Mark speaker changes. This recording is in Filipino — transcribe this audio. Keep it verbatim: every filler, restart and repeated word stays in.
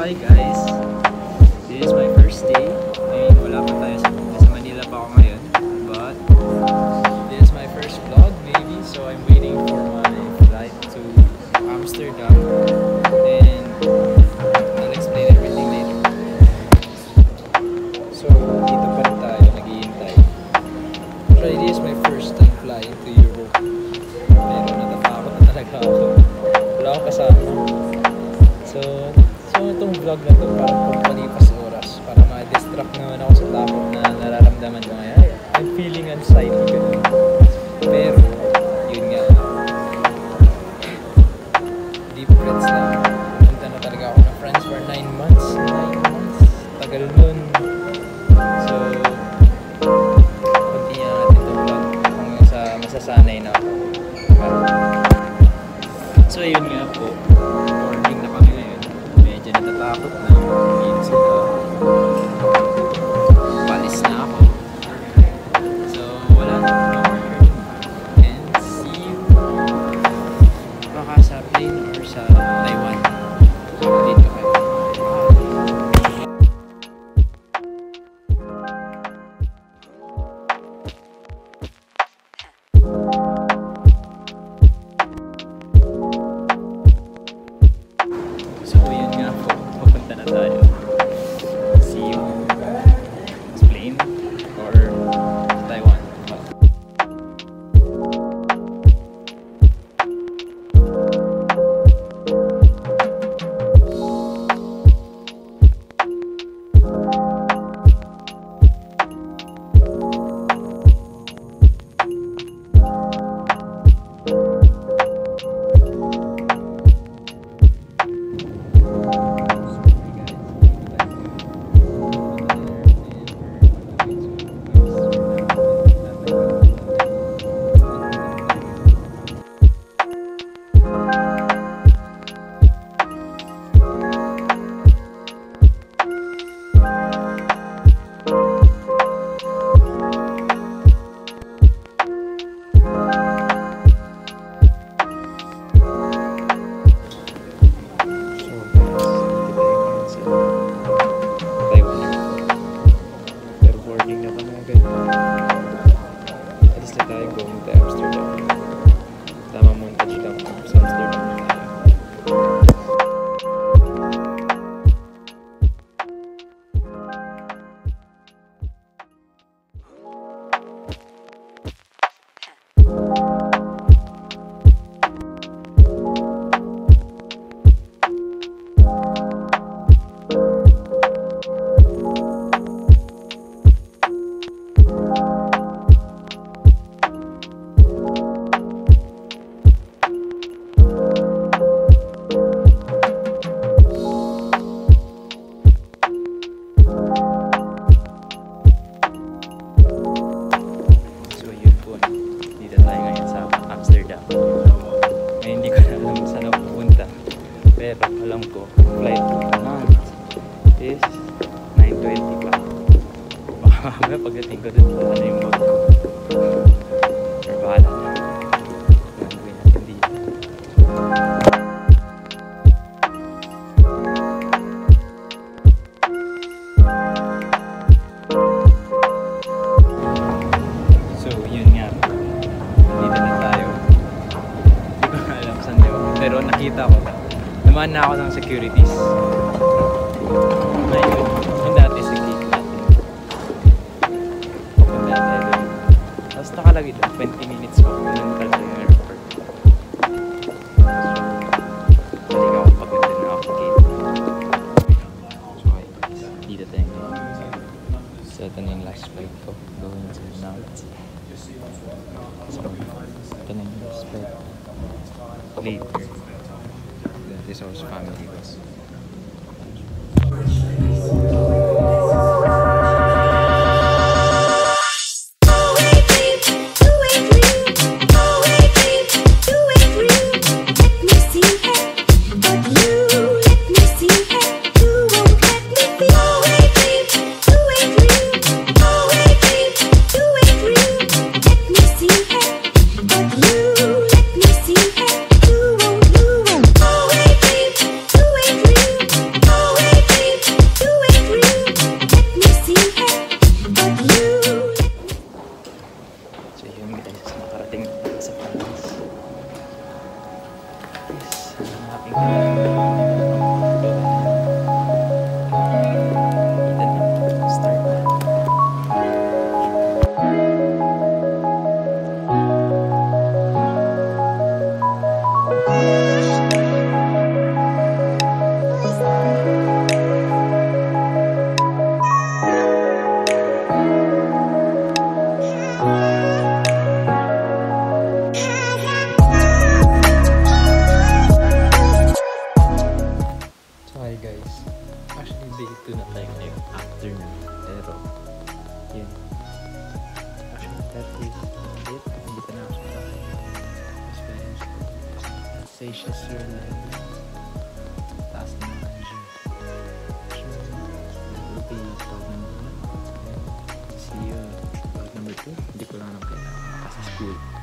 Speaker 1: Hi guys! This is my first day. Ngayon wala pa tayo sa, sa Manila pa ako ngayon. But this is my first vlog maybe. So I'm waiting for my flight to Amsterdam. And I'll explain everything later. So dito pa rin tayo naghihintay. Actually this is my first time flying to Europe. Pero natatakot na talaga ako. Wala akong kasama. So, so itong vlog na ito parang pagpalipas oras para ma-distract naman ako sa takot na nararamdaman ko ngayon. I'm feeling anxiety ganun. Pero, yun nga. Deep breaths lang. Punta na talaga ako ng France for nine months. nine months. Tagal nun. So, continue natin itong vlog hanggang sa masasanay na ako. So, yun nga po. Morning na kami ngayon. Medyo natatakot na. Minsan na palis na ako. So, wala na ako. And see you baka sa plane or sa Taiwan. Update ko kayo. So yun nga po, papunta na tayo. See you sa plane or Taiwan. Alis na tayo going to Amsterdam. Tama mo yung touchdown sa Amsterdam. Ngayon hindi ko na alam saan ako pupunta. Pero alam ko, flight naman is nine twenty pa. Baka mamaya pagdating ko dun, wala na yung bag ko. Or bahala na. Gagawin natin dito. So yun nga. Dito na tayo. Pero nakita ko, naman na ako ng securities. Ngayon, yung dati sa gate natin. Papunta tayo doon. Tapos nakalagay doon, twenty minutes ko. Ganun talaga yung airport. So, balik ako pagpunta na ako gate. So, okay. Dito tayo ngayon. So, ito na yung last flight ko. Going to Nantes. So, ito na yung last flight. Later. This was family was.
Speaker 2: Away,
Speaker 1: break a bit. Hindi pa na ako kakain. Mas parents ko. Spacious your life. Taas na mga gym. So, that will be vlog number one. See you vlog number two. Hindi ko lang alam kailangan. Kasi school.